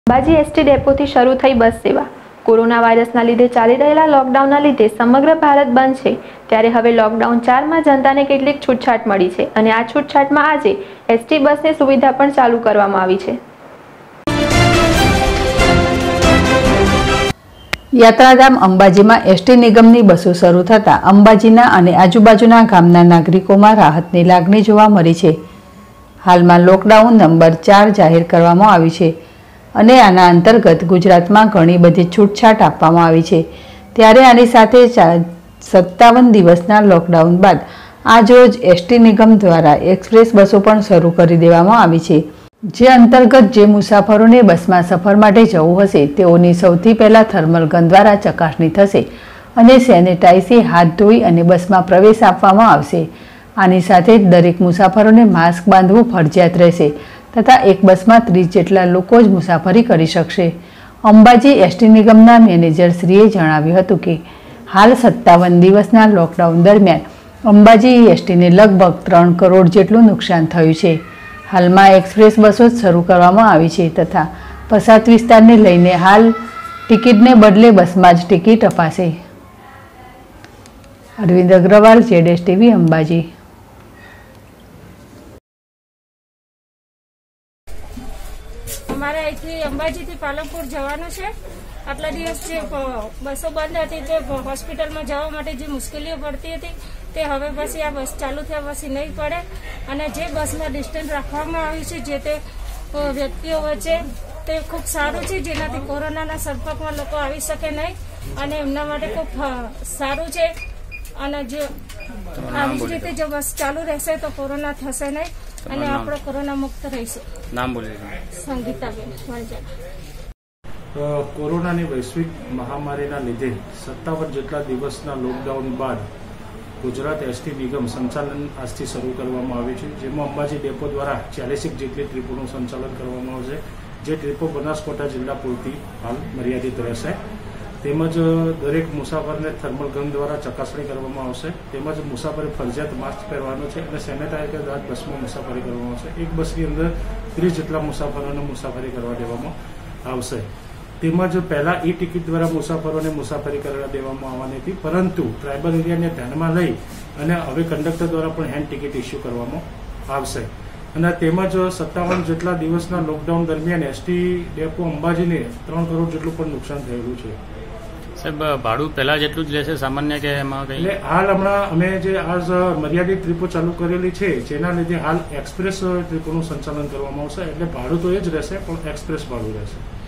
Ambaji ST ડેપોથી શરૂ થઈ બસ સેવા। કોરોના વાયરસના લીધે ચાલી રહેલા લોકડાઉનના લીધે સમગ્ર ભારત બંધ છે, ત્યારે હવે લોકડાઉન 4માં જનતાને કેટલીક છૂટછાટ મળી છે અને આ છૂટછાટમાં આજે એસટી બસની સુવિધા પણ ચાલુ કરવામાં આવી છે। યાત્રાધામ અંબાજીમાં એસટી નિગમની બસો શરૂ થતાં અંબાજીના અને આજુબાજુના ગામના નાગરિકોમાં રાહતની લાગણી જોવા મળી છે। હાલમાં લોકડાઉન નંબર 4 જાહેર કરવામાં આવ્યું છે અને આના અંતર્ગત ગુજરાતમાં ઘણી બધી છૂટછાટ આપવામાં આવી છે, ત્યારે આની સાથે 57 દિવસના લોકડાઉન બાદ આજરોજ એસટી નિગમ દ્વારા એક્સપ્રેસ બસો પણ શરૂ કરી દેવામાં આવી છે, જે અંતર્ગત જે મુસાફરોને બસમાં સફર માટે જવું હશે તેઓની સૌથી પહેલા થર્મલ ગન દ્વારા ચકાસણી થશે અને સેનેટાઈઝથી હાથ ધોઈ અને બસમાં પ્રવેશ આપવામાં આવશે। આની સાથે જ દરેક મુસાફરોને માસ્ક બાંધવું ફરજિયાત રહેશે તથા એક બસમાં 30 જેટલા લોકો જ મુસાફરી કરી શકશે। અંબાજી એસટી નિગમના મેનેજરશ્રીએ જણાવ્યું હતું કે હાલ 57 દિવસના લોકડાઉન દરમિયાન અંબાજી એસટીને લગભગ 3 કરોડ જેટલું નુકસાન થયું છે। હાલમાં એક્સપ્રેસ બસો શરૂ કરવામાં આવી છે તથા પસાત વિસ્તારને લઈને હાલ ટિકિટને બદલે બસમાં જ ટિકિટ અપાશે। અરવિંદ અગ્રવાલ, જેડેશ ટીવી, અંબાજી। અમારે અહીંથી અંબાજીથી પાલનપુર જવાનું છે। આટલા દિવસ જે બસો બંધ હતી તે હોસ્પિટલમાં જવા માટે જે મુશ્કેલીઓ પડતી હતી તે હવે પછી આ બસ ચાલુ થયા પછી નહીં પડે અને જે બસમાં ડિસ્ટન્સ રાખવામાં આવ્યું છે જે તે વ્યક્તિઓ વચ્ચે તે ખૂબ સારું છે, જેનાથી કોરોનાના સંપર્કમાં લોકો આવી શકે નહીં અને એમના માટે ખૂબ સારું છે। અને જો આવી જ રીતે જો બસ ચાલુ રહેશે તો કોરોના થશે નહીં અને આપણે કોરોના મુક્ત રહીશું। નામ બોલીએ। સંગીતાબેન વાંજા। કોરોનાની વૈશ્વિક મહામારીના લીધે 57 જેટલા દિવસના લોકડાઉન બાદ ગુજરાત એસટી નિગમ સંચાલન આજથી શરૂ કરવામાં આવ્યું છે, જેમાં અંબાજી ડેપો દ્વારા 40 જેટલી ટ્રીપોનું સંચાલન કરવામાં આવશે, જે ટ્રીપો બનાસકાંઠા જિલ્લા પૂરતી હાલ મર્યાદિત રહેશે। તેમજ દરેક મુસાફરને થર્મલ ગન દ્વારા ચકાસણી કરવામાં આવશે, તેમજ મુસાફરી ફરજિયાત માસ્ક પહેરવાનો છે અને સેનેટાઈઝર દ્વારા બસમાં મુસાફરી કરવામાં આવશે। એક બસની અંદર 30 જેટલા મુસાફરોને મુસાફરી કરવા દેવામાં આવશે। તેમજ પહેલા ઈ ટિકિટ દ્વારા મુસાફરોને મુસાફરી કરવા દેવામાં આવવાની હતી, પરંતુ ટ્રાયબલ એરિયાને ધ્યાનમાં લઈ અને હવે કંડક્ટર દ્વારા પણ હેન્ડ ટિકિટ ઇસ્યુ કરવામાં આવશે। અને તેમજ 57 જેટલા દિવસના લોકડાઉન દરમિયાન એસટી ડેપો અંબાજીને 3 કરોડ જેટલું પણ નુકસાન થયેલું છે। સાહેબ, ભાડું પહેલા જેટલું જ રહેશે સામાન્ય કે એમાં કંઈ? એટલે હાલ હમણાં અમે જે આજ મર્યાદિત ટ્રીપો ચાલુ કરેલી છે જેના લીધે હાલ એક્સપ્રેસ ટ્રીપોનું સંચાલન કરવામાં આવશે, એટલે ભાડું તો એ જ રહેશે પણ એક્સપ્રેસ ભાડું રહેશે।